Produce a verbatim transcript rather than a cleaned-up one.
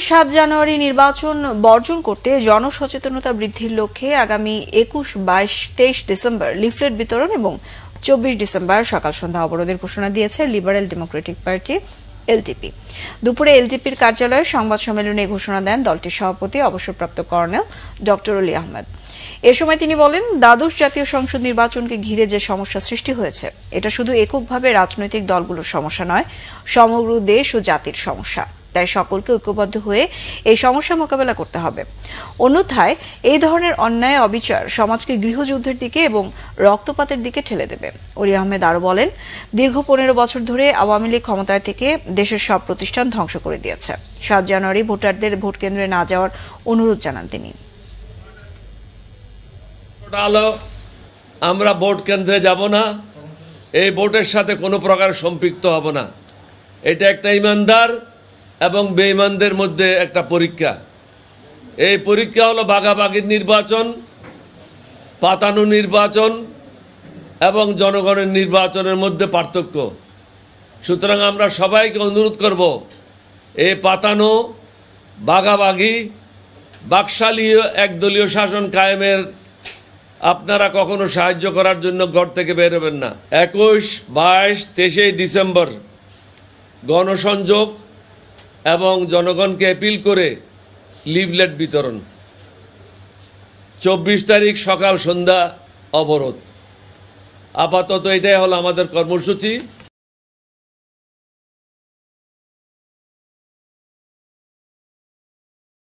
সাত জানুয়ারি নির্বাচন বর্জন করতে জনসচেতনতা বৃদ্ধির লক্ষ্যে আগামী একুশ বাইশ তেইশ ডিসেম্বর লিফলেট বিতরণ এবং চব্বিশ ডিসেম্বর সকাল সন্ধ্যা অবরোধের ঘোষণা দিয়েছে লিবারেল ডেমোক্রেটিক পার্টি এলটিপি। দুপুরে এলটিপির কার্যালয়ে সংবাদ সম্মেলনে ঘোষণা দেন দলটির সভাপতি অবসরপ্রাপ্ত কর্নেল ডক্টর অলি আহমেদ। এ সময় তিনি বলেন, দ্বাদশ জাতীয় সংসদ নির্বাচনকে ঘিরে যে সমস্যা সৃষ্টি হয়েছে এটা শুধু এককভাবে রাজনৈতিক দলগুলোর সমস্যা নয়, সমগ্র দেশ ও জাতির সমস্যা। তাই সকলকে ঐক্যবদ্ধ হয়ে এই সমস্যা মোকাবেলা করতে হবে। অন্যথায় এই ধরনের অন্যায় অবিচার সমাজকে গৃহযুদ্ধের দিকে এবং রক্তপাতের দিকে ঠেলে দেবে। অলি আহমেদ আরো বলেন, দীর্ঘ পনেরো বছর ধরে আওয়ামী লীগ ক্ষমতায় থেকে দেশের সব প্রতিষ্ঠান ধ্বংস করে দিয়েছে। সাত জানুয়ারি ভোটারদের ভোট কেন্দ্রে না যাওয়ার অনুরোধ জানান তিনি। আমরা ভোট কেন্দ্রে যাব না, এই ভোটের সাথে কোনো প্রকার সম্পৃক্ত হব না। এটা একটা ইমানদার এবং বেঈমানদের মধ্যে একটা পরীক্ষা। এই পরীক্ষা হলো ভাগাভাগির নির্বাচন, পাতানো নির্বাচন এবং জনগণের নির্বাচনের মধ্যে পার্থক্য। সুতরাং আমরা সবাইকে অনুরোধ করব, এই পাতানো ভাগাভাগি বাকশালীয় একদলীয় শাসন কায়েমের আপনারা কখনো সাহায্য করার জন্য ঘর থেকে বের হবেন না। একুশ বাইশ তেইশে ডিসেম্বর গণসংযোগ এবং জনগণকে অ্যাপিল করে লিফলেট বিতরণ, চব্বিশ তারিখ সকাল সন্ধ্যা অবরোধ। আপাতত এটাই হলো আমাদের কর্মসূচি।